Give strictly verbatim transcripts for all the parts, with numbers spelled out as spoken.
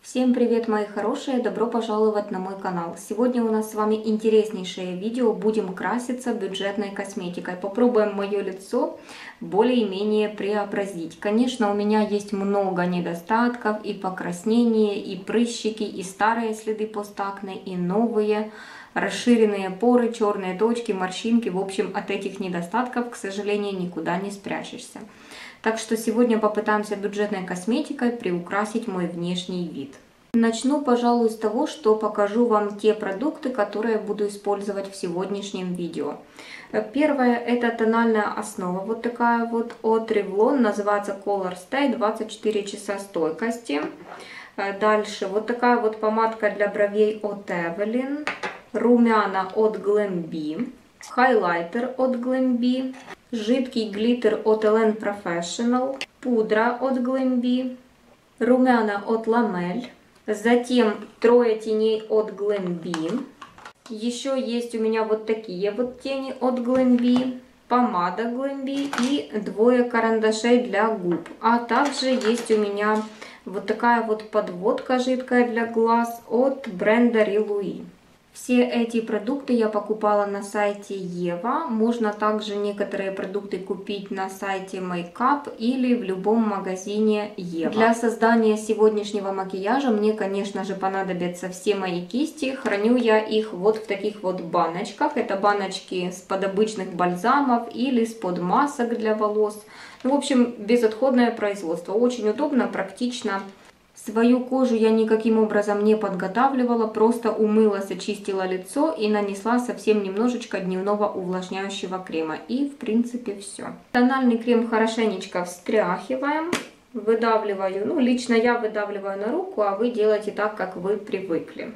Всем привет, мои хорошие! Добро пожаловать на мой канал! Сегодня у нас с вами интереснейшее видео. Будем краситься бюджетной косметикой. Попробуем мое лицо более-менее преобразить. Конечно, у меня есть много недостатков: и покраснения, и прыщики, и старые следы постакне, и новые, расширенные поры, черные точки, морщинки. В общем, от этих недостатков, к сожалению, никуда не спрячешься. Так что сегодня попытаемся бюджетной косметикой приукрасить мой внешний вид. Начну, пожалуй, с того, что покажу вам те продукты, которые буду использовать в сегодняшнем видео. Первое — это тональная основа, вот такая вот от Revlon, называется Color Stay, двадцать четыре часа стойкости. Дальше вот такая вот помадка для бровей от Evelyn, румяна от Glam-B, хайлайтер от Glam-B, жидкий глиттер от Elene Professional, пудра от Glam-B, румяна от Ламель, затем трое теней от Glam-B. Еще есть у меня вот такие вот тени от Glam-B, помада Glam-B и двое карандашей для губ. А также есть у меня вот такая вот подводка жидкая для глаз от бренда Rilou. Все эти продукты я покупала на сайте Ева. Можно также некоторые продукты купить на сайте Makeup или в любом магазине Ева. Для создания сегодняшнего макияжа мне, конечно же, понадобятся все мои кисти. Храню я их вот в таких вот баночках. Это баночки с-под обычных бальзамов или с-под масок для волос. Ну, в общем, безотходное производство. Очень удобно, практично. Свою кожу я никаким образом не подготавливала, просто умыла, очистила лицо и нанесла совсем немножечко дневного увлажняющего крема. И в принципе все. Тональный крем хорошенечко встряхиваем, выдавливаю. Ну, лично я выдавливаю на руку, а вы делаете так, как вы привыкли.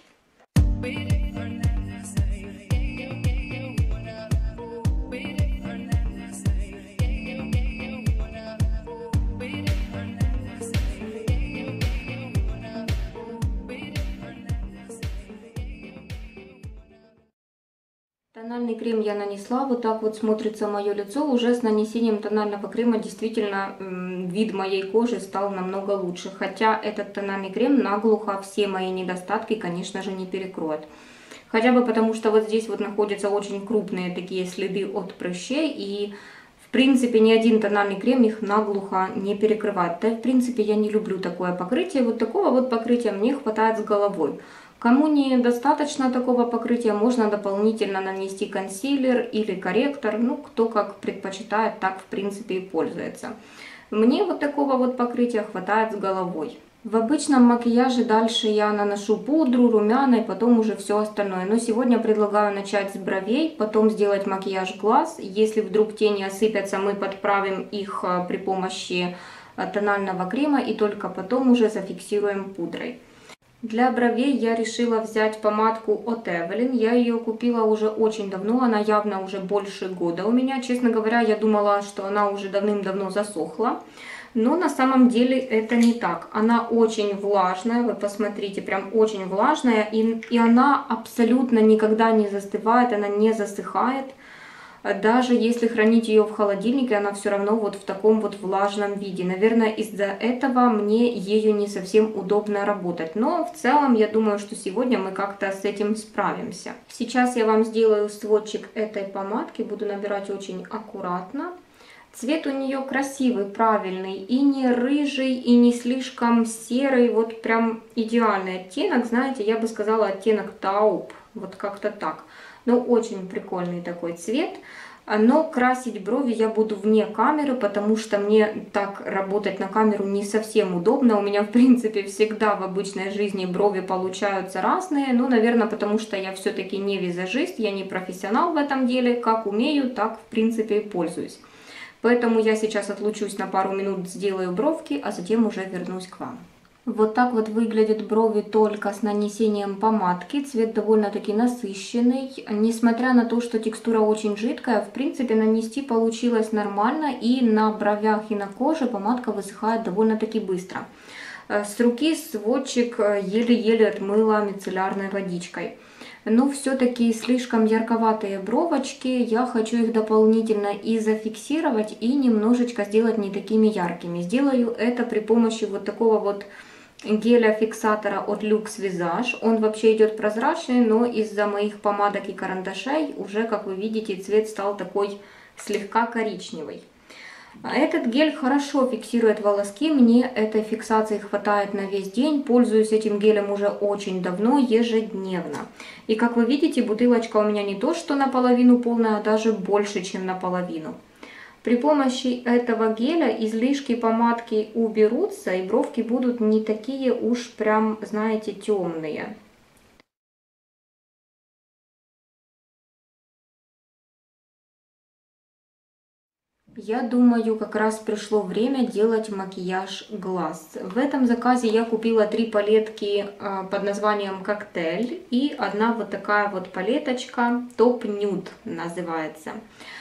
Тональный крем я нанесла, вот так вот смотрится мое лицо. Уже с нанесением тонального крема действительно вид моей кожи стал намного лучше. Хотя этот тональный крем наглухо все мои недостатки, конечно же, не перекроет. Хотя бы потому, что вот здесь вот находятся очень крупные такие следы от прыщей. И в принципе ни один тональный крем их наглухо не перекрывает. Да, в принципе, я не люблю такое покрытие. Вот такого вот покрытия мне хватает с головой. Кому недостаточно такого покрытия, можно дополнительно нанести консилер или корректор. Ну, кто как предпочитает, так в принципе и пользуется. Мне вот такого вот покрытия хватает с головой. В обычном макияже дальше я наношу пудру, румяна и потом уже все остальное. Но сегодня предлагаю начать с бровей, потом сделать макияж глаз. Если вдруг тени осыпятся, мы подправим их при помощи тонального крема и только потом уже зафиксируем пудрой. Для бровей я решила взять помадку от Evelyn. Я ее купила уже очень давно, она явно уже больше года у меня. Честно говоря, я думала, что она уже давным-давно засохла. Но на самом деле это не так. Она очень влажная, вы посмотрите, прям очень влажная. И, и она абсолютно никогда не застывает, она не засыхает. Даже если хранить ее в холодильнике, она все равно вот в таком вот влажном виде. Наверное, из-за этого мне ею не совсем удобно работать. Но в целом, я думаю, что сегодня мы как-то с этим справимся. Сейчас я вам сделаю сводчик этой помадки. Буду набирать очень аккуратно. Цвет у нее красивый, правильный. И не рыжий, и не слишком серый. Вот прям идеальный оттенок. Знаете, я бы сказала оттенок тауп. Вот как-то так. Но очень прикольный такой цвет. Но красить брови я буду вне камеры, потому что мне так работать на камеру не совсем удобно. У меня, в принципе, всегда в обычной жизни брови получаются разные. Ну, наверное, потому что я все-таки не визажист, я не профессионал в этом деле. Как умею, так, в принципе, и пользуюсь. Поэтому я сейчас отлучусь на пару минут, сделаю бровки, а затем уже вернусь к вам. Вот так вот выглядят брови только с нанесением помадки. Цвет довольно-таки насыщенный. Несмотря на то, что текстура очень жидкая, в принципе нанести получилось нормально. И на бровях и на коже помадка высыхает довольно-таки быстро. С руки сводчик еле-еле отмыла мицеллярной водичкой. Но все-таки слишком ярковатые бровочки. Я хочу их дополнительно и зафиксировать, и немножечко сделать не такими яркими. Сделаю это при помощи вот такого вот геля-фиксатора от Luxe Visage. Он вообще идет прозрачный, но из-за моих помадок и карандашей уже, как вы видите, цвет стал такой слегка коричневый. Этот гель хорошо фиксирует волоски, мне этой фиксации хватает на весь день. Пользуюсь этим гелем уже очень давно, ежедневно. И как вы видите, бутылочка у меня не то что наполовину полная, а даже больше, чем наполовину. При помощи этого геля излишки помадки уберутся, и бровки будут не такие уж прям, знаете, темные. Я думаю, как раз пришло время делать макияж глаз. В этом заказе я купила три палетки под названием «Коктейль» и одна вот такая вот палеточка «Топ Нюд» называется.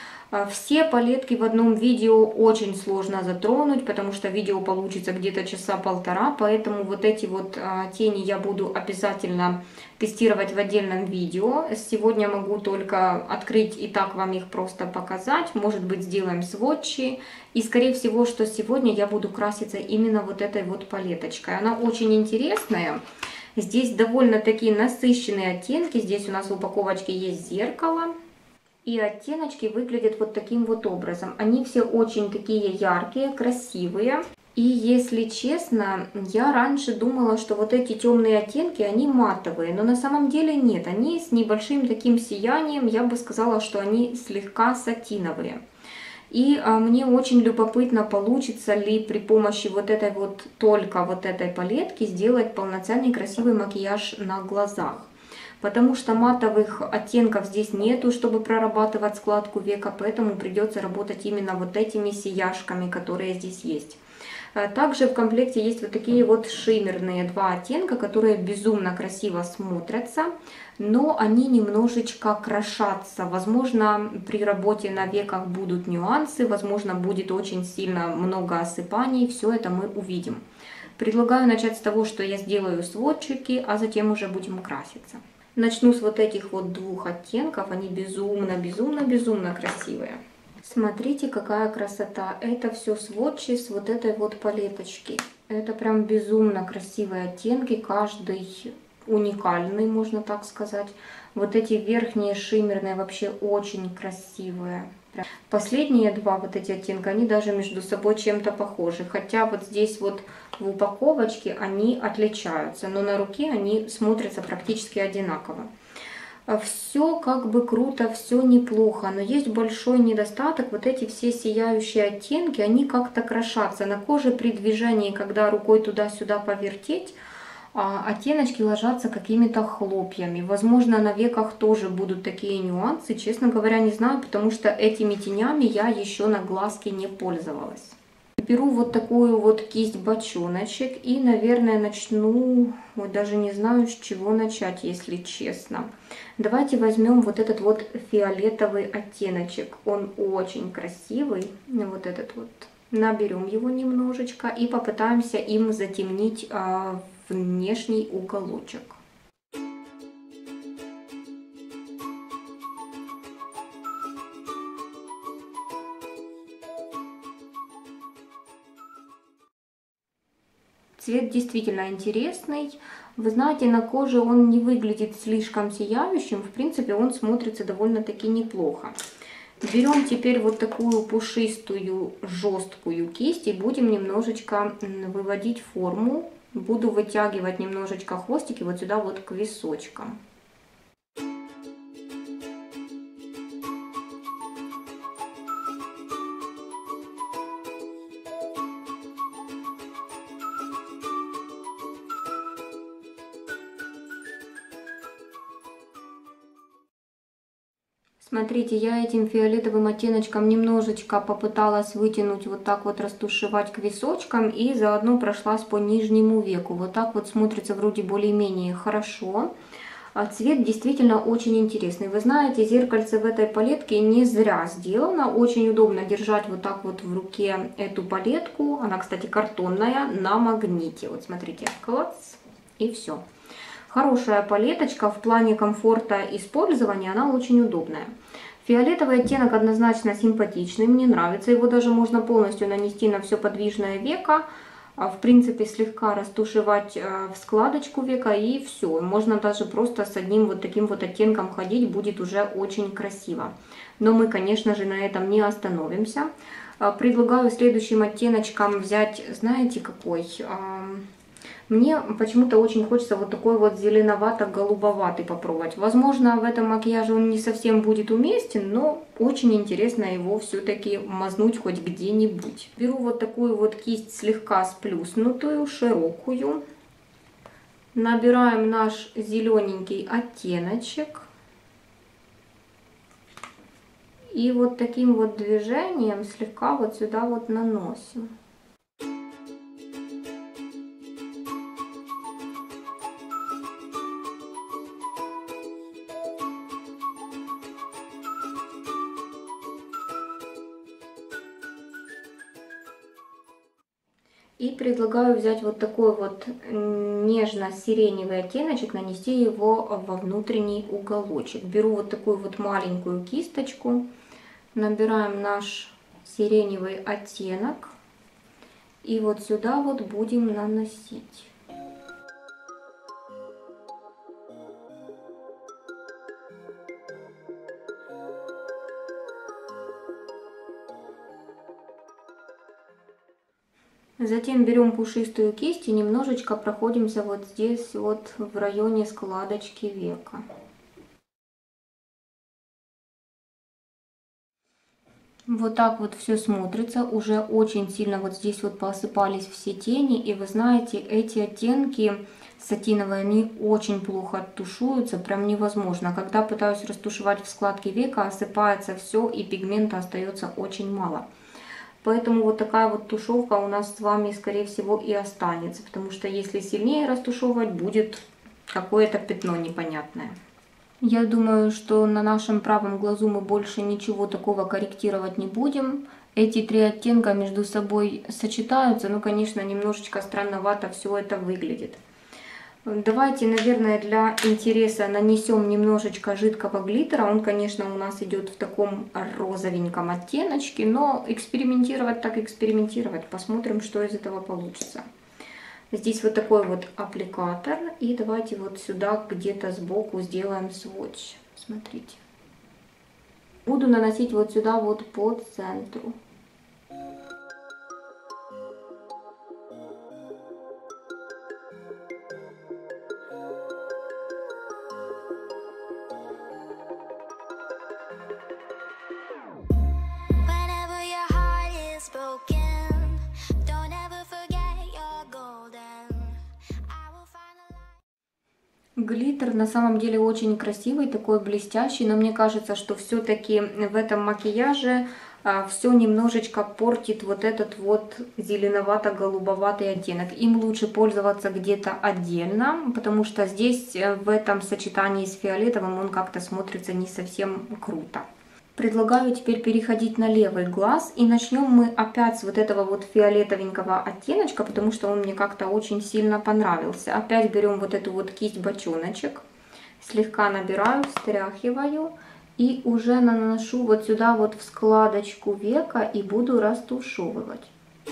Все палетки в одном видео очень сложно затронуть, потому что видео получится где-то часа полтора, поэтому вот эти вот тени я буду обязательно тестировать в отдельном видео. Сегодня могу только открыть и так вам их просто показать, может быть сделаем сводчи. И скорее всего, что сегодня я буду краситься именно вот этой вот палеточкой. Она очень интересная. Здесь довольно такие насыщенные оттенки, здесь у нас в упаковочке есть зеркало. И оттеночки выглядят вот таким вот образом. Они все очень такие яркие, красивые. И если честно, я раньше думала, что вот эти темные оттенки, они матовые. Но на самом деле нет. Они с небольшим таким сиянием, я бы сказала, что они слегка сатиновые. И а, мне очень любопытно, получится ли при помощи вот этой вот, только вот этой палетки сделать полноценный красивый макияж на глазах. Потому что матовых оттенков здесь нету, чтобы прорабатывать складку века, поэтому придется работать именно вот этими сияшками, которые здесь есть. Также в комплекте есть вот такие вот шиммерные два оттенка, которые безумно красиво смотрятся, но они немножечко крошатся. Возможно, при работе на веках будут нюансы, возможно, будет очень сильно много осыпаний, все это мы увидим. Предлагаю начать с того, что я сделаю сводчики, а затем уже будем краситься. Начну с вот этих вот двух оттенков, они безумно, безумно, безумно красивые. Смотрите, какая красота. Это все сводчи с вот этой вот палеточки. Это прям безумно красивые оттенки, каждый уникальный, можно так сказать. Вот эти верхние шиммерные вообще очень красивые. Последние два вот эти оттенка, они даже между собой чем-то похожи. Хотя вот здесь вот в упаковочке они отличаются, но на руке они смотрятся практически одинаково. Все как бы круто, все неплохо, но есть большой недостаток. Вот эти все сияющие оттенки, они как-то крошатся на коже при движении, когда рукой туда-сюда повертеть. Оттеночки ложатся какими-то хлопьями. Возможно, на веках тоже будут такие нюансы. Честно говоря, не знаю, потому что этими тенями я еще на глазки не пользовалась. Беру вот такую вот кисть бочоночек и, наверное, начну, вот даже не знаю, с чего начать, если честно. Давайте возьмем вот этот вот фиолетовый оттеночек. Он очень красивый, вот этот вот. Наберем его немножечко и попытаемся им затемнить а, внешний уголочек. Цвет действительно интересный. Вы знаете, на коже он не выглядит слишком сияющим. В принципе, он смотрится довольно-таки неплохо. Берем теперь вот такую пушистую, жесткую кисть и будем немножечко выводить форму. Буду вытягивать немножечко хвостики вот сюда вот к височкам. Смотрите, я этим фиолетовым оттеночком немножечко попыталась вытянуть, вот так вот растушевать к височкам и заодно прошлась по нижнему веку. Вот так вот смотрится вроде более-менее хорошо. А цвет действительно очень интересный. Вы знаете, зеркальце в этой палетке не зря сделано. Очень удобно держать вот так вот в руке эту палетку. Она, кстати, картонная, на магните. Вот смотрите, клац, и все. Хорошая палеточка, в плане комфорта использования она очень удобная. Фиолетовый оттенок однозначно симпатичный, мне нравится. Его даже можно полностью нанести на все подвижное веко. в принципе, слегка растушевать в складочку века, и все. Можно даже просто с одним вот таким вот оттенком ходить, будет уже очень красиво. Но мы, конечно же, на этом не остановимся. Предлагаю следующим оттеночком взять, знаете, какой? Мне почему-то очень хочется вот такой вот зеленовато-голубоватый попробовать. Возможно, в этом макияже он не совсем будет уместен, но очень интересно его все-таки мазнуть хоть где-нибудь. Беру вот такую вот кисть слегка сплюснутую, широкую. Набираем наш зелененький оттеночек. И вот таким вот движением слегка вот сюда вот наносим. И предлагаю взять вот такой вот нежно-сиреневый оттеночек, нанести его во внутренний уголочек. Беру вот такую вот маленькую кисточку, набираем наш сиреневый оттенок и вот сюда вот будем наносить. Затем берем пушистую кисть и немножечко проходимся вот здесь вот в районе складочки века. Вот так вот все смотрится, уже очень сильно вот здесь вот посыпались все тени, и вы знаете, эти оттенки сатиновые, они очень плохо оттушуются, прям невозможно. Когда пытаюсь растушевать в складке века, осыпается все и пигмента остается очень мало. Поэтому вот такая вот тушевка у нас с вами, скорее всего, и останется. Потому что если сильнее растушевывать, будет какое-то пятно непонятное. Я думаю, что на нашем правом глазу мы больше ничего такого корректировать не будем. Эти три оттенка между собой сочетаются, но, конечно, немножечко странновато все это выглядит. Давайте, наверное, для интереса нанесем немножечко жидкого глиттера. Он, конечно, у нас идет в таком розовеньком оттеночке, но экспериментировать так экспериментировать. Посмотрим, что из этого получится. Здесь вот такой вот аппликатор. И давайте вот сюда где-то сбоку сделаем сводч. Смотрите. Буду наносить вот сюда вот по центру. Глиттер на самом деле очень красивый, такой блестящий, но мне кажется, что все-таки в этом макияже а, все немножечко портит вот этот вот зеленовато-голубоватый оттенок. Им лучше пользоваться где-то отдельно, потому что здесь в этом сочетании с фиолетовым он как-то смотрится не совсем круто. Предлагаю теперь переходить на левый глаз, и начнем мы опять с вот этого вот фиолетовенького оттеночка, потому что он мне как-то очень сильно понравился. Опять берем вот эту вот кисть бочоночек, слегка набираю, встряхиваю и уже наношу вот сюда вот в складочку века и буду растушевывать.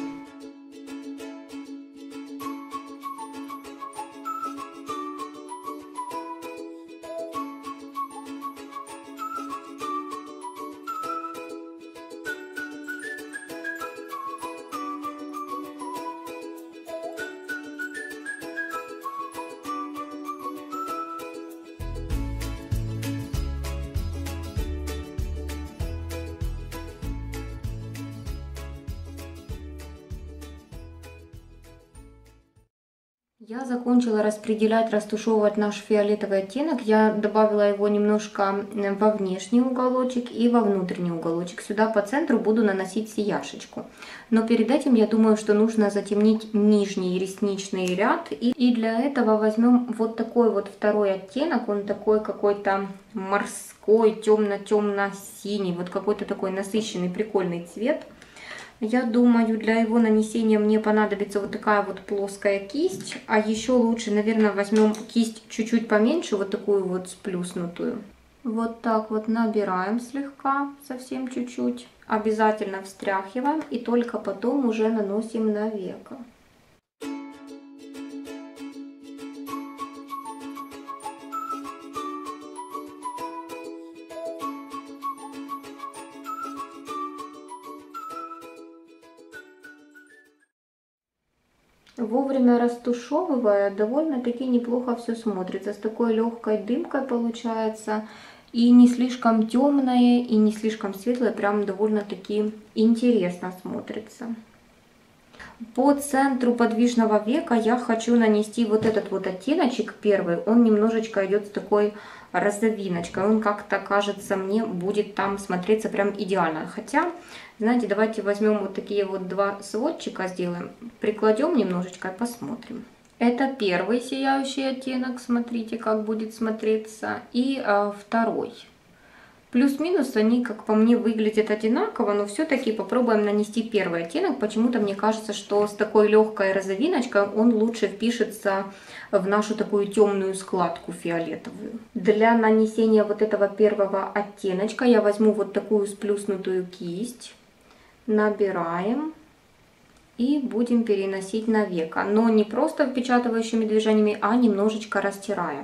Я закончила распределять, растушевывать наш фиолетовый оттенок. Я добавила его немножко во внешний уголочек и во внутренний уголочек. Сюда по центру буду наносить сияшечку. Но перед этим я думаю, что нужно затемнить нижний ресничный ряд. И, и для этого возьмем вот такой вот второй оттенок. Он такой какой-то морской, темно-темно-синий. Вот какой-то такой насыщенный, прикольный цвет. Я думаю, для его нанесения мне понадобится вот такая вот плоская кисть. А еще лучше, наверное, возьмем кисть чуть-чуть поменьше, вот такую вот сплюснутую. Вот так вот набираем слегка, совсем чуть-чуть. Обязательно встряхиваем и только потом уже наносим на веко. Вовремя растушевывая, довольно-таки неплохо все смотрится. С такой легкой дымкой получается. И не слишком темное, и не слишком светлое. Прям довольно-таки интересно смотрится. По центру подвижного века я хочу нанести вот этот вот оттеночек первый. Он немножечко идет с такой розовиночкой. Он как-то, кажется, мне будет там смотреться прям идеально. Хотя, знаете, давайте возьмем вот такие вот два сводчика, сделаем. Прикладем немножечко и посмотрим. Это первый сияющий оттенок. Смотрите, как будет смотреться. И а, второй. Плюс-минус они, как по мне, выглядят одинаково, но все-таки попробуем нанести первый оттенок. Почему-то мне кажется, что с такой легкой розовиночкой он лучше впишется в нашу такую темную складку фиолетовую. Для нанесения вот этого первого оттеночка я возьму вот такую сплюснутую кисть, набираем и будем переносить на веко. Но не просто впечатывающими движениями, а немножечко растирая.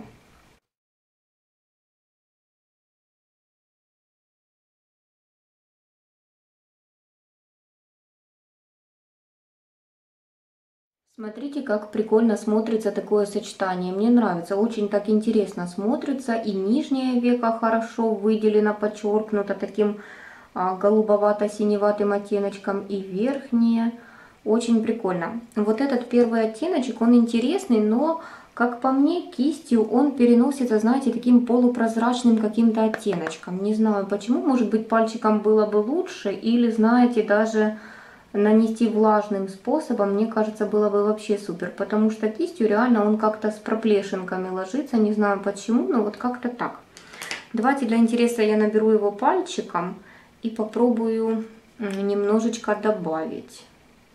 Смотрите, как прикольно смотрится такое сочетание. Мне нравится, очень так интересно смотрится. И нижнее веко хорошо выделено, подчеркнуто таким а, голубовато-синеватым оттеночком. И верхнее очень прикольно. Вот этот первый оттеночек, он интересный, но, как по мне, кистью он переносится, знаете, таким полупрозрачным каким-то оттеночком. Не знаю почему, может быть, пальчиком было бы лучше, или, знаете, даже нанести влажным способом, мне кажется, было бы вообще супер, потому что кистью реально он как-то с проплешинками ложится, не знаю почему, но вот как-то так. Давайте для интереса я наберу его пальчиком и попробую немножечко добавить.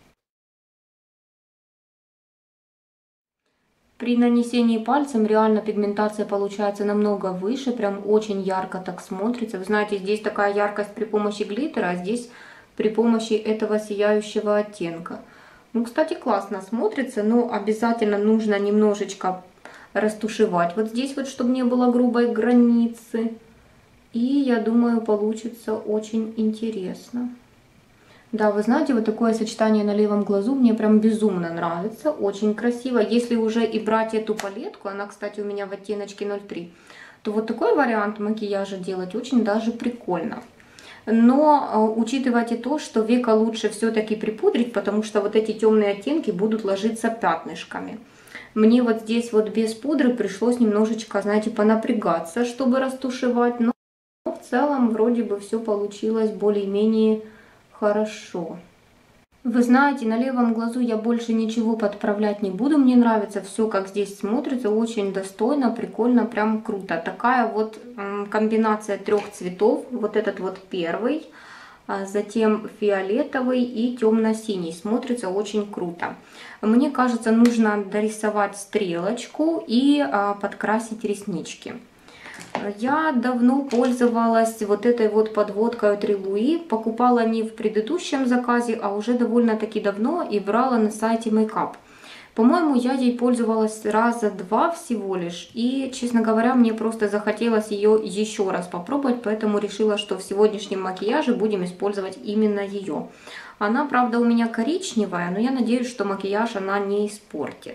При нанесении пальцем реально пигментация получается намного выше, прям очень ярко так смотрится. Вы знаете, здесь такая яркость при помощи глиттера, а здесь при помощи этого сияющего оттенка. Ну, кстати, классно смотрится, но обязательно нужно немножечко растушевать вот здесь вот, чтобы не было грубой границы. И я думаю, получится очень интересно. Да, вы знаете, вот такое сочетание на левом глазу мне прям безумно нравится, очень красиво. Если уже и брать эту палетку, она, кстати, у меня в оттеночке ноль три, то вот такой вариант макияжа делать очень даже прикольно. Но учитывайте то, что веко лучше все-таки припудрить, потому что вот эти темные оттенки будут ложиться пятнышками. Мне вот здесь вот без пудры пришлось немножечко, знаете, понапрягаться, чтобы растушевать, но в целом вроде бы все получилось более-менее хорошо. Вы знаете, на левом глазу я больше ничего подправлять не буду. Мне нравится все, как здесь смотрится. Очень достойно, прикольно, прям круто. Такая вот комбинация трех цветов. Вот этот вот первый, затем фиолетовый и темно-синий. Смотрится очень круто. Мне кажется, нужно дорисовать стрелочку и подкрасить реснички. Я давно пользовалась вот этой вот подводкой от Рилуи. Покупала не в предыдущем заказе, а уже довольно-таки давно и брала на сайте Makeup. По-моему, я ей пользовалась раза два всего лишь. И, честно говоря, мне просто захотелось ее еще раз попробовать, поэтому решила, что в сегодняшнем макияже будем использовать именно ее. Она, правда, у меня коричневая, но я надеюсь, что макияж она не испортит.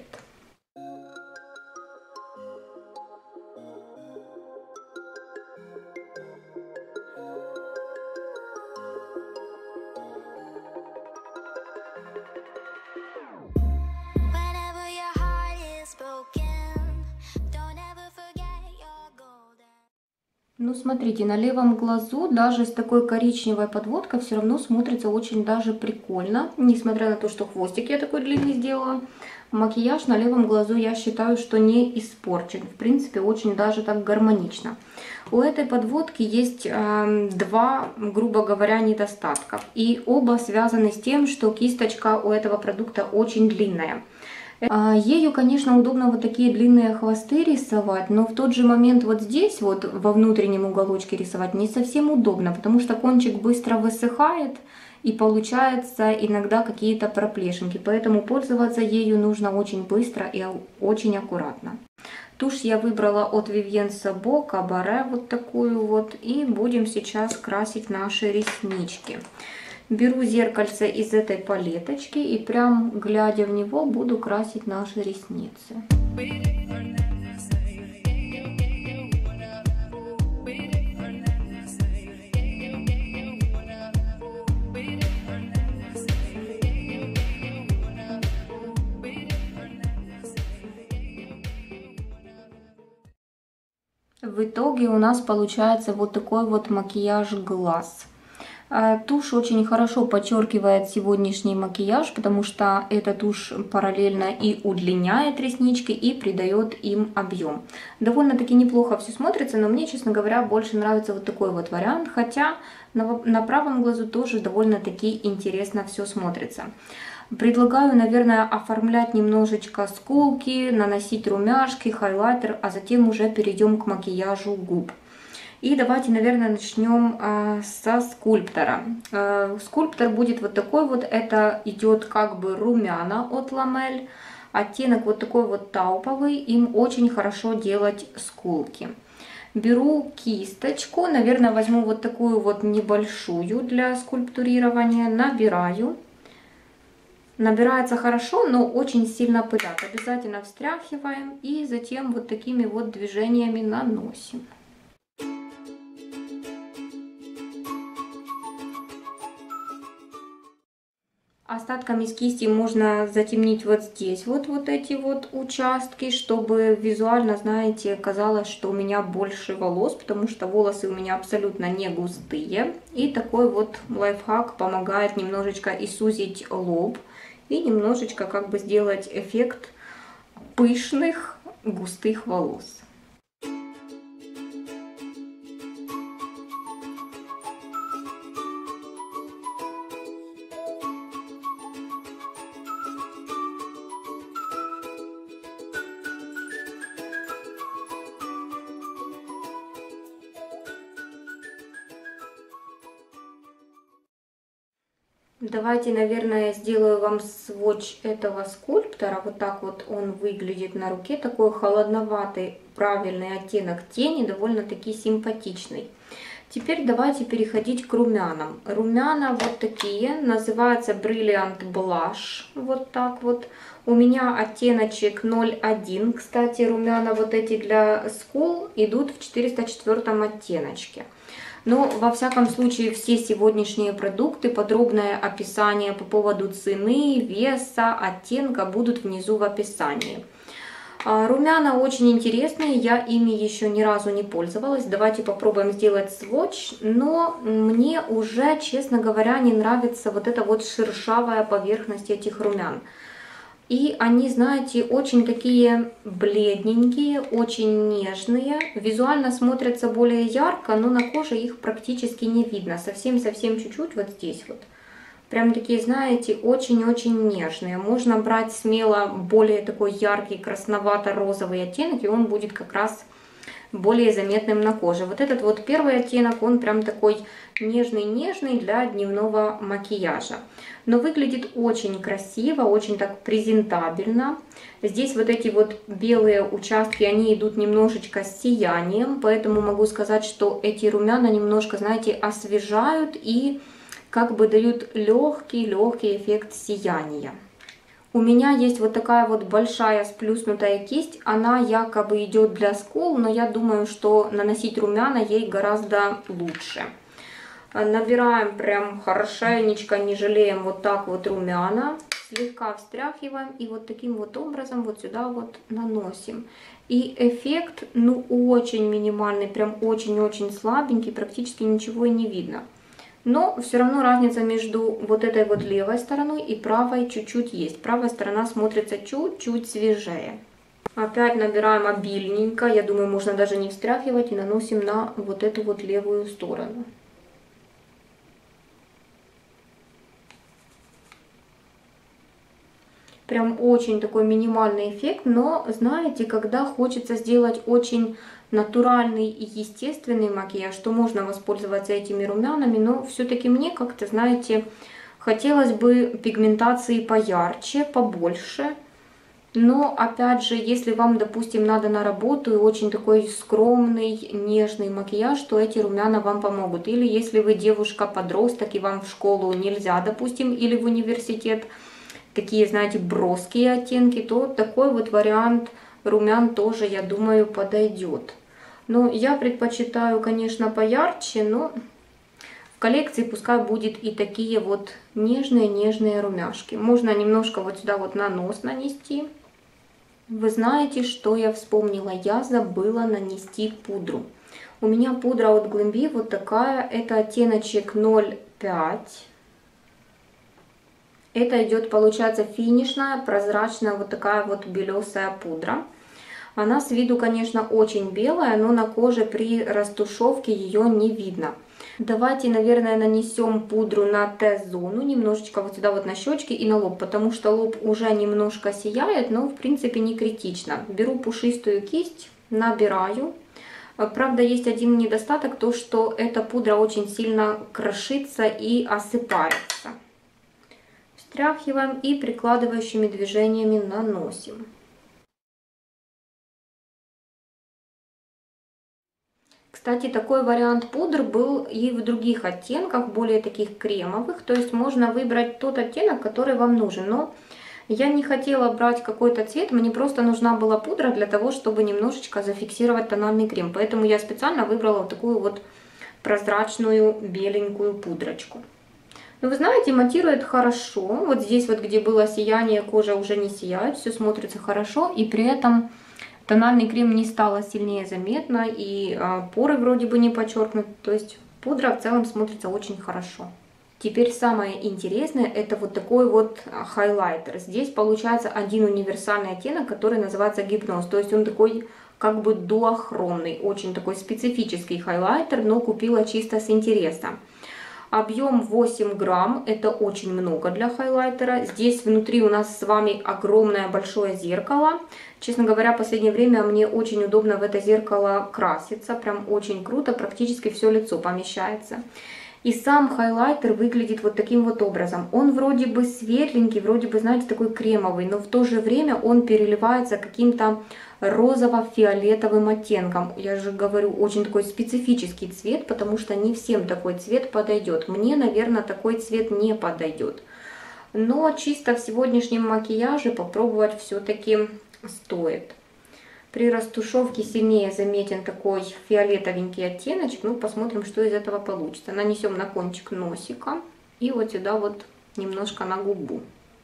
Ну, смотрите, на левом глазу даже с такой коричневой подводкой все равно смотрится очень даже прикольно. Несмотря на то, что хвостик я такой длинный сделала, макияж на левом глазу, я считаю, что не испорчен. В принципе, очень даже так гармонично. У этой подводки есть э, два, грубо говоря, недостатка. И оба связаны с тем, что кисточка у этого продукта очень длинная. Ею, конечно, удобно вот такие длинные хвосты рисовать, но в тот же момент вот здесь, вот во внутреннем уголочке рисовать не совсем удобно, потому что кончик быстро высыхает и получается иногда какие-то проплешинки. Поэтому пользоваться ею нужно очень быстро и очень аккуратно. Тушь я выбрала от Vivienne Sabo, Cabaret, вот такую вот, и будем сейчас красить наши реснички. Беру зеркальце из этой палеточки и прям глядя в него буду красить наши ресницы. В итоге у нас получается вот такой вот макияж глаз. Тушь очень хорошо подчеркивает сегодняшний макияж, потому что эта тушь параллельно и удлиняет реснички, и придает им объем. Довольно-таки неплохо все смотрится, но мне, честно говоря, больше нравится вот такой вот вариант, хотя на, на правом глазу тоже довольно-таки интересно все смотрится. Предлагаю, наверное, оформлять немножечко скулки, наносить румяшки, хайлайтер, а затем уже перейдем к макияжу губ. И давайте, наверное, начнем э, со скульптора. Э, скульптор будет вот такой вот, это идет как бы румяна от Ламель, оттенок вот такой вот тауповый, им очень хорошо делать скулки. Беру кисточку, наверное, возьму вот такую вот небольшую для скульптурирования, набираю. Набирается хорошо, но очень сильно пылят. Обязательно встряхиваем и затем вот такими вот движениями наносим. Остатками с кисти можно затемнить вот здесь вот, вот эти вот участки, чтобы визуально, знаете, казалось, что у меня больше волос, потому что волосы у меня абсолютно не густые. И такой вот лайфхак помогает немножечко и сузить лоб, и немножечко как бы сделать эффект пышных густых волос. Давайте, наверное, сделаю вам сводч этого скульптора. Вот так вот он выглядит на руке. Такой холодноватый, правильный оттенок тени, довольно-таки симпатичный. Теперь давайте переходить к румянам. Румяна вот такие, называется Brilliant Blush. Вот так вот. У меня оттеночек ноль один. Кстати, румяна вот эти для скул идут в четыреста четвёртом оттеночке. Но, во всяком случае, все сегодняшние продукты, подробное описание по поводу цены, веса, оттенка будут внизу в описании. Румяна очень интересные, я ими еще ни разу не пользовалась. Давайте попробуем сделать сводч, но мне уже, честно говоря, не нравится вот эта вот шершавая поверхность этих румян. И они, знаете, очень такие бледненькие, очень нежные. Визуально смотрятся более ярко, но на коже их практически не видно. Совсем-совсем чуть-чуть вот здесь вот. Прям такие, знаете, очень-очень нежные. Можно брать смело более такой яркий красновато-розовый оттенок, и он будет как раз более заметным на коже. Вот этот вот первый оттенок, он прям такой нежный-нежный для дневного макияжа. Но выглядит очень красиво, очень так презентабельно. Здесь вот эти вот белые участки, они идут немножечко с сиянием, поэтому могу сказать, что эти румяна немножко, знаете, освежают и как бы дают легкий-легкий эффект сияния. У меня есть вот такая вот большая сплюснутая кисть, она якобы идет для скул, но я думаю, что наносить румяна ей гораздо лучше. Набираем прям хорошенечко, не жалеем вот так вот румяна, слегка встряхиваем и вот таким вот образом вот сюда вот наносим. И эффект, ну, очень минимальный, прям очень-очень слабенький, практически ничего и не видно. Но все равно разница между вот этой вот левой стороной и правой чуть-чуть есть. Правая сторона смотрится чуть-чуть свежее. Опять набираем обильненько, я думаю, можно даже не встряхивать, и наносим на вот эту вот левую сторону. Прям очень такой минимальный эффект, но знаете, когда хочется сделать очень натуральный и естественный макияж, то можно воспользоваться этими румянами, но все-таки мне как-то, знаете, хотелось бы пигментации поярче, побольше. Но, опять же, если вам, допустим, надо на работу и очень такой скромный, нежный макияж, то эти румяна вам помогут. Или если вы девушка-подросток и вам в школу нельзя, допустим, или в университет, такие, знаете, броские оттенки, то такой вот вариант румян тоже, я думаю, подойдет. Но я предпочитаю, конечно, поярче, но в коллекции пускай будет и такие вот нежные-нежные румяшки. Можно немножко вот сюда вот на нос нанести. Вы знаете, что я вспомнила? Я забыла нанести пудру. У меня пудра от Glambi вот такая. Это оттеночек ноль пять. Это идет, получается, финишная, прозрачная, вот такая вот белесая пудра. Она с виду, конечно, очень белая, но на коже при растушевке ее не видно. Давайте, наверное, нанесем пудру на Т-зону, немножечко вот сюда вот на щечки и на лоб, потому что лоб уже немножко сияет, но в принципе не критично. Беру пушистую кисть, набираю. Правда, есть один недостаток, то что эта пудра очень сильно крошится и осыпается. Встряхиваем и прикладывающими движениями наносим. Кстати, такой вариант пудр был и в других оттенках, более таких кремовых. То есть можно выбрать тот оттенок, который вам нужен. Но я не хотела брать какой-то цвет, мне просто нужна была пудра для того, чтобы немножечко зафиксировать тональный крем. Поэтому я специально выбрала вот такую вот прозрачную беленькую пудрочку. Но вы знаете, матирует хорошо. Вот здесь вот, где было сияние, кожа уже не сияет, все смотрится хорошо. И при этом тональный крем не стало сильнее заметно, и а, поры вроде бы не подчеркнуты. То есть пудра в целом смотрится очень хорошо. Теперь самое интересное, это вот такой вот хайлайтер. Здесь получается один универсальный оттенок, который называется гипноз. То есть он такой как бы дуохромный, очень такой специфический хайлайтер, но купила чисто с интереса. Объем восемь грамм, это очень много для хайлайтера. Здесь внутри у нас с вами огромное большое зеркало. Честно говоря, в последнее время мне очень удобно в это зеркало краситься. Прям очень круто, практически все лицо помещается. И сам хайлайтер выглядит вот таким вот образом. Он вроде бы светленький, вроде бы, знаете, такой кремовый, но в то же время он переливается каким-то розово-фиолетовым оттенком. Я же говорю, очень такой специфический цвет, потому что не всем такой цвет подойдет. Мне, наверное, такой цвет не подойдет. Но чисто в сегодняшнем макияже попробовать все-таки стоит. При растушевке сильнее заметен такой фиолетовенький оттеночек. Ну, посмотрим, что из этого получится. Нанесем на кончик носика и вот сюда вот немножко на губу.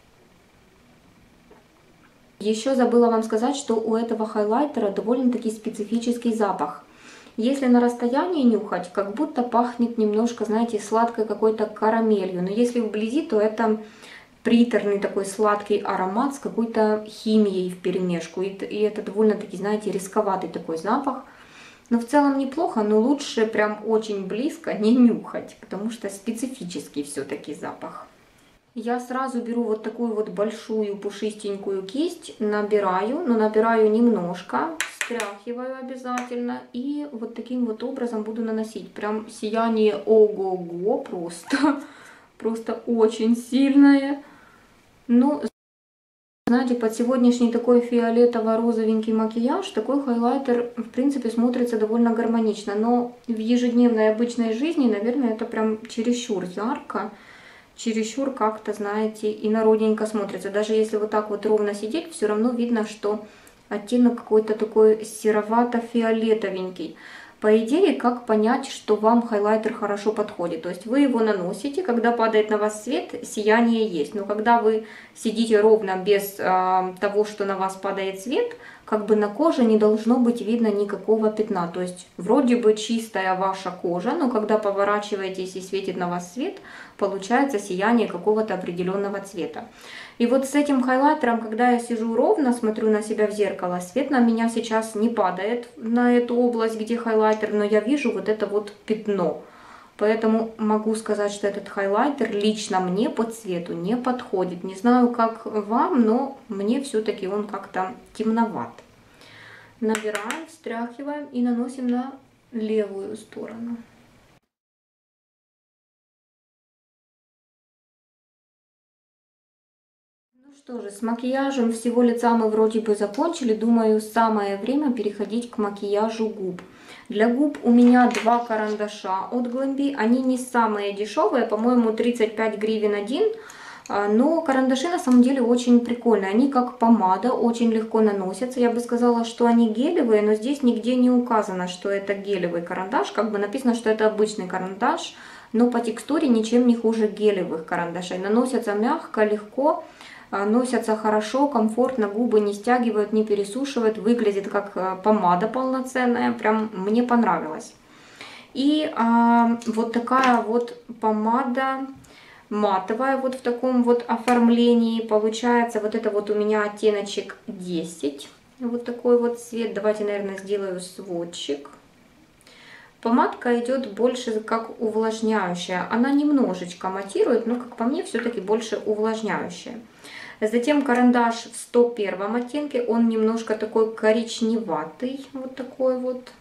Еще забыла вам сказать, что у этого хайлайтера довольно-таки специфический запах. Если на расстоянии нюхать, как будто пахнет немножко, знаете, сладкой какой-то карамелью. Но если вблизи, то это приторный такой сладкий аромат с какой-то химией вперемешку. И это довольно-таки, знаете, рисковатый такой запах. Но в целом неплохо, но лучше прям очень близко не нюхать, потому что специфический все-таки запах. Я сразу беру вот такую вот большую пушистенькую кисть, набираю, но набираю немножко, встряхиваю обязательно и вот таким вот образом буду наносить. Прям сияние ого-го, просто, просто очень сильное. Ну, знаете, под сегодняшний такой фиолетово-розовенький макияж, такой хайлайтер, в принципе, смотрится довольно гармонично. Но в ежедневной обычной жизни, наверное, это прям чересчур ярко. Чересчур как-то, знаете, и народненько смотрится. Даже если вот так вот ровно сидеть, все равно видно, что оттенок какой-то такой серовато-фиолетовенький. По идее, как понять, что вам хайлайтер хорошо подходит? То есть вы его наносите, когда падает на вас свет, сияние есть. Но когда вы сидите ровно без э, того, что на вас падает свет, как бы на коже не должно быть видно никакого пятна. То есть вроде бы чистая ваша кожа, но когда поворачиваетесь и светит на вас свет, получается сияние какого-то определенного цвета. И вот с этим хайлайтером, когда я сижу ровно, смотрю на себя в зеркало, свет на меня сейчас не падает на эту область, где хайлайтер, но я вижу вот это вот пятно. Поэтому могу сказать, что этот хайлайтер лично мне по цвету не подходит. Не знаю, как вам, но мне все-таки он как-то темноват. Набираем, встряхиваем и наносим на левую сторону. Что же, с макияжем всего лица мы вроде бы закончили. Думаю, самое время переходить к макияжу губ. Для губ у меня два карандаша от Glambi. Они не самые дешевые, по-моему, тридцать пять гривен один. Но карандаши на самом деле очень прикольные. Они как помада, очень легко наносятся. Я бы сказала, что они гелевые, но здесь нигде не указано, что это гелевый карандаш. Как бы написано, что это обычный карандаш, но по текстуре ничем не хуже гелевых карандашей. Наносятся мягко, легко. Носятся хорошо, комфортно, губы не стягивают, не пересушивают, выглядит как помада полноценная, прям мне понравилось. И а, вот такая вот помада матовая, вот в таком вот оформлении, получается, вот это вот у меня оттеночек десять, вот такой вот цвет. Давайте, наверное, сделаю сводчик. Помадка идет больше как увлажняющая, она немножечко матирует, но, как по мне, все-таки больше увлажняющая. Затем карандаш в сто первом оттенке, он немножко такой коричневатый, вот такой вот.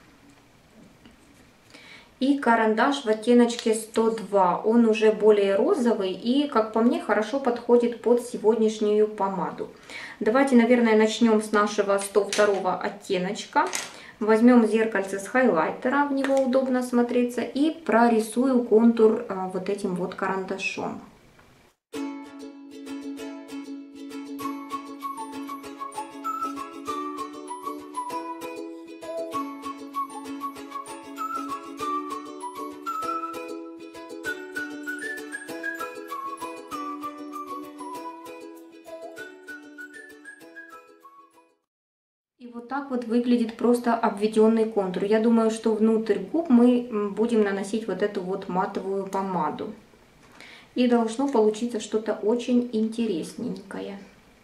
И карандаш в оттеночке сто два, он уже более розовый и, как по мне, хорошо подходит под сегодняшнюю помаду. Давайте, наверное, начнем с нашего сто второго оттеночка. Возьмем зеркальце с хайлайтера, в него удобно смотреться, и прорисую контур вот этим вот карандашом. И вот так вот выглядит просто обведенный контур. Я думаю, что внутрь губ мы будем наносить вот эту вот матовую помаду. И должно получиться что-то очень интересненькое.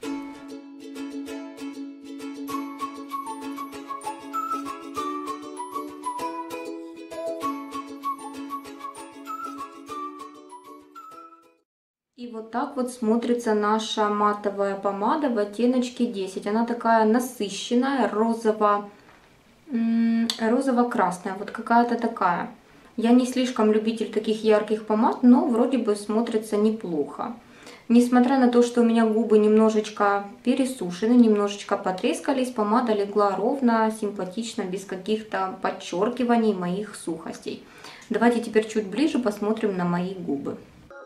И вот так вот смотрится наша матовая помада в оттеночке десять. Она такая насыщенная, розово, розово-красная, вот какая-то такая. Я не слишком любитель таких ярких помад, но вроде бы смотрится неплохо. Несмотря на то, что у меня губы немножечко пересушены, немножечко потрескались, помада легла ровно, симпатично, без каких-то подчеркиваний моих сухостей. Давайте теперь чуть ближе посмотрим на мои губы.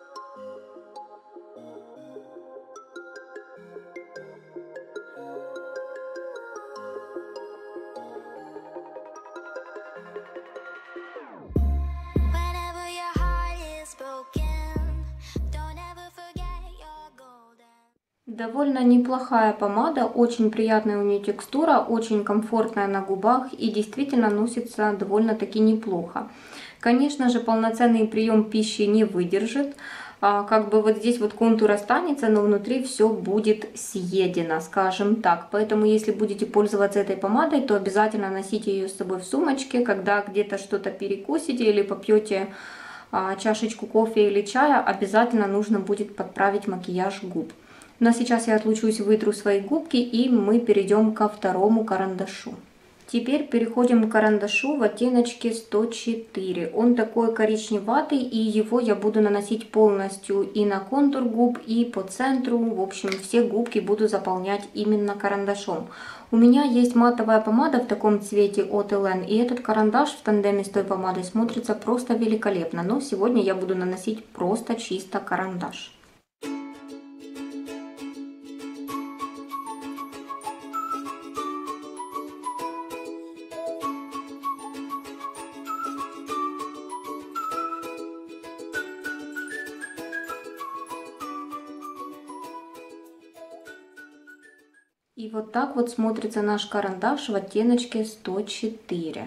Довольно неплохая помада, очень приятная у нее текстура, очень комфортная на губах и действительно носится довольно-таки неплохо. Конечно же, полноценный прием пищи не выдержит, как бы вот здесь вот контур останется, но внутри все будет съедено, скажем так. Поэтому, если будете пользоваться этой помадой, то обязательно носите ее с собой в сумочке, когда где-то что-то перекусите или попьете чашечку кофе или чая, обязательно нужно будет подправить макияж губ. Но сейчас я отлучусь, вытру свои губки, и мы перейдем ко второму карандашу. Теперь переходим к карандашу в оттеночке сто четыре. Он такой коричневатый, и его я буду наносить полностью и на контур губ, и по центру. В общем, все губки буду заполнять именно карандашом. У меня есть матовая помада в таком цвете от Элен, и этот карандаш в тандеме с той помадой смотрится просто великолепно. Но сегодня я буду наносить просто чисто карандаш. И вот так вот смотрится наш карандаш в оттеночке сто четыре.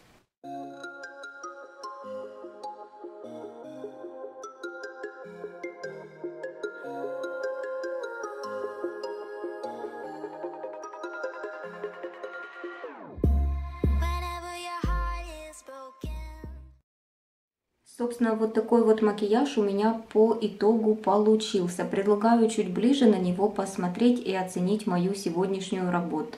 Собственно, вот такой вот макияж у меня по итогу получился. Предлагаю чуть ближе на него посмотреть и оценить мою сегодняшнюю работу.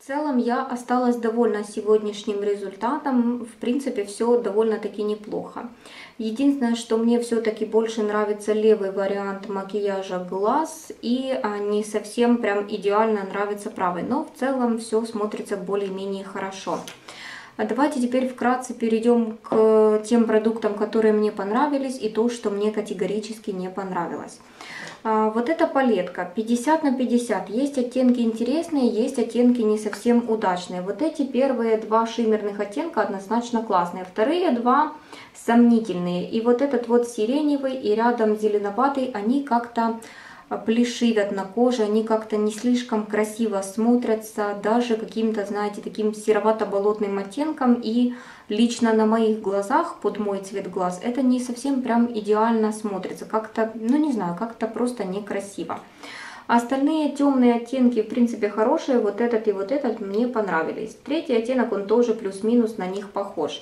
В целом я осталась довольна сегодняшним результатом. В принципе, все довольно-таки неплохо. Единственное, что мне все-таки больше нравится левый вариант макияжа глаз, и не совсем прям идеально нравится правый. Но в целом все смотрится более-менее хорошо. Давайте теперь вкратце перейдем к тем продуктам, которые мне понравились, и то, что мне категорически не понравилось. Вот эта палетка пятьдесят на пятьдесят. Есть оттенки интересные, есть оттенки не совсем удачные. Вот эти первые два шиммерных оттенка однозначно классные. Вторые два сомнительные. И вот этот вот сиреневый и рядом зеленоватый, они как-то плешивят на коже, они как-то не слишком красиво смотрятся, даже каким-то, знаете, таким серовато-болотным оттенком. И лично на моих глазах, под мой цвет глаз, это не совсем прям идеально смотрится. Как-то, ну не знаю, как-то просто некрасиво. Остальные темные оттенки, в принципе, хорошие. Вот этот и вот этот мне понравились. Третий оттенок, он тоже плюс-минус на них похож.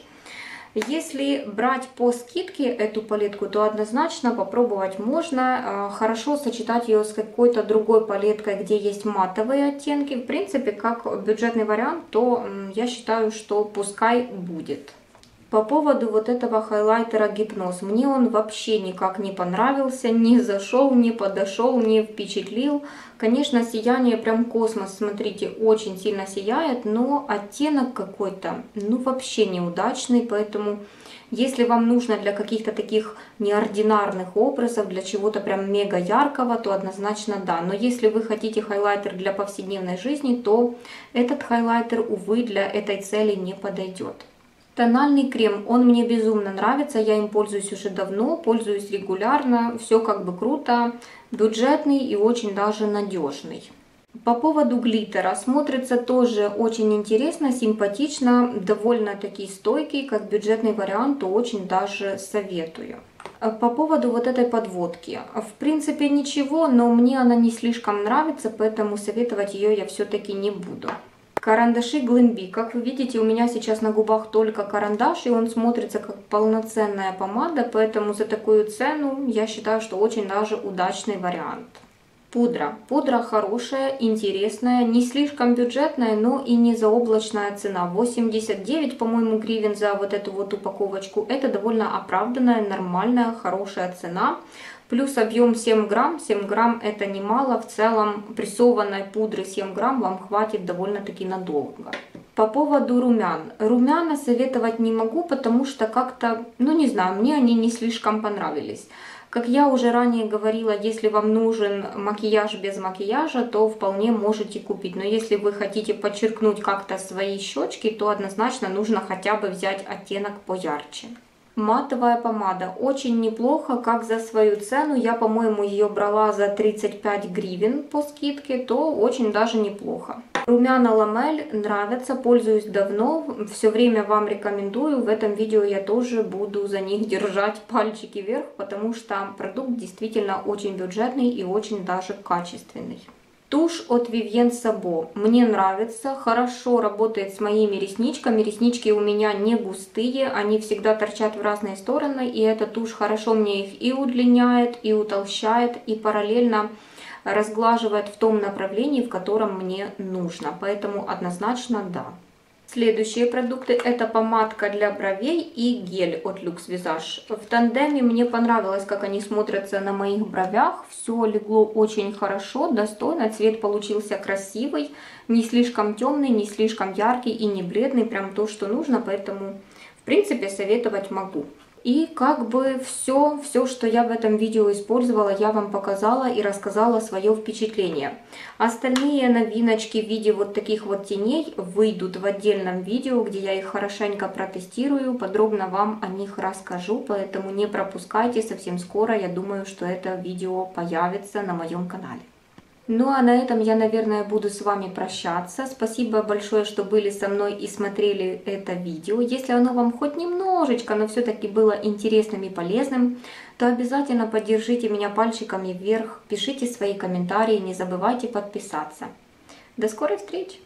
Если брать по скидке эту палетку, то однозначно попробовать можно. Хорошо сочетать ее с какой-то другой палеткой, где есть матовые оттенки. В принципе, как бюджетный вариант, то я считаю, что пускай будет. По поводу вот этого хайлайтера Гипноз. Мне он вообще никак не понравился, не зашел, не подошел, не впечатлил. Конечно, сияние прям космос, смотрите, очень сильно сияет, но оттенок какой-то, ну вообще неудачный. Поэтому, если вам нужно для каких-то таких неординарных образов, для чего-то прям мега яркого, то однозначно да. Но если вы хотите хайлайтер для повседневной жизни, то этот хайлайтер, увы, для этой цели не подойдет. Тональный крем, он мне безумно нравится, я им пользуюсь уже давно, пользуюсь регулярно, все как бы круто, бюджетный и очень даже надежный. По поводу глиттера, смотрится тоже очень интересно, симпатично, довольно-таки стойкий, как бюджетный вариант, то очень даже советую. По поводу вот этой подводки, в принципе ничего, но мне она не слишком нравится, поэтому советовать ее я все-таки не буду. Карандаши Glambi. Как вы видите, у меня сейчас на губах только карандаш, и он смотрится как полноценная помада, поэтому за такую цену я считаю, что очень даже удачный вариант. Пудра. Пудра хорошая, интересная, не слишком бюджетная, но и не заоблачная цена. восемьдесят девять, по-моему, гривен за вот эту вот упаковочку. Это довольно оправданная, нормальная, хорошая цена. Плюс объем семь грамм. семь грамм это немало. В целом прессованной пудры семь грамм вам хватит довольно-таки надолго. По поводу румян. Румяна советовать не могу, потому что как-то, ну не знаю, мне они не слишком понравились. Как я уже ранее говорила, если вам нужен макияж без макияжа, то вполне можете купить. Но если вы хотите подчеркнуть как-то свои щечки, то однозначно нужно хотя бы взять оттенок поярче. Матовая помада. Очень неплохо, как за свою цену. Я, по-моему, ее брала за тридцать пять гривен по скидке, то очень даже неплохо. Румяна Ламель нравятся, пользуюсь давно, все время вам рекомендую. В этом видео я тоже буду за них держать пальчики вверх, потому что продукт действительно очень бюджетный и очень даже качественный. Тушь от Vivienne Sabo. Мне нравится, хорошо работает с моими ресничками. Реснички у меня не густые, они всегда торчат в разные стороны. И эта тушь хорошо мне их и удлиняет, и утолщает, и параллельно разглаживает в том направлении, в котором мне нужно. Поэтому однозначно да. Следующие продукты это помадка для бровей и гель от Luxe Visage. В тандеме мне понравилось, как они смотрятся на моих бровях. Все легло очень хорошо, достойно. Цвет получился красивый, не слишком темный, не слишком яркий и не бледный. Прям то, что нужно, поэтому в принципе советовать могу. И как бы все, все, что я в этом видео использовала, я вам показала и рассказала свое впечатление. Остальные новиночки в виде вот таких вот теней выйдут в отдельном видео, где я их хорошенько протестирую, подробно вам о них расскажу, поэтому не пропускайте, совсем скоро, я думаю, что это видео появится на моем канале. Ну а на этом я, наверное, буду с вами прощаться. Спасибо большое, что были со мной и смотрели это видео. Если оно вам хоть немножечко, но все-таки было интересным и полезным, то обязательно поддержите меня пальчиками вверх, пишите свои комментарии, не забывайте подписаться. До скорой встречи!